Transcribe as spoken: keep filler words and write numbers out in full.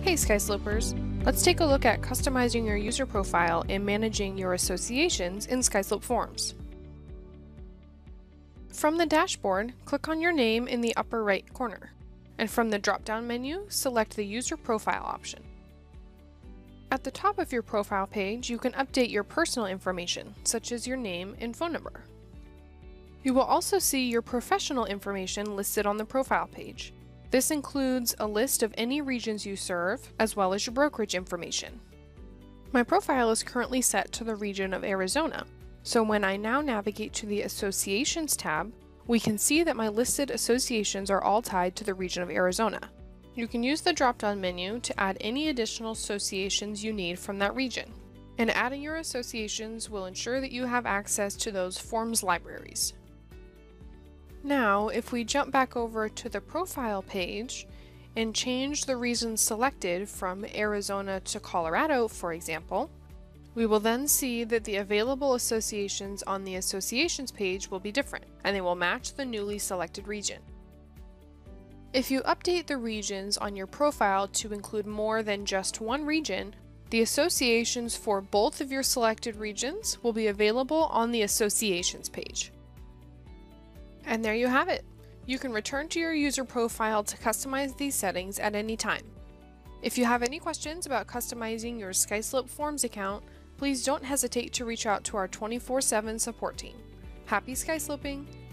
Hey SkySlopers! Let's take a look at customizing your user profile and managing your associations in SkySlope Forms. From the dashboard, click on your name in the upper right corner, and from the drop-down menu, select the User Profile option. At the top of your profile page, you can update your personal information, such as your name and phone number. You will also see your professional information listed on the profile page. This includes a list of any regions you serve, as well as your brokerage information. My profile is currently set to the region of Arizona, so when I now navigate to the Associations tab, we can see that my listed associations are all tied to the region of Arizona. You can use the drop-down menu to add any additional associations you need from that region. And adding your associations will ensure that you have access to those forms libraries. Now, if we jump back over to the profile page and change the regions selected from Arizona to Colorado, for example, we will then see that the available associations on the associations page will be different, and they will match the newly selected region. If you update the regions on your profile to include more than just one region, the associations for both of your selected regions will be available on the associations page. And there you have it. You can return to your user profile to customize these settings at any time. If you have any questions about customizing your SkySlope Forms account, please don't hesitate to reach out to our twenty-four seven support team. Happy SkySloping!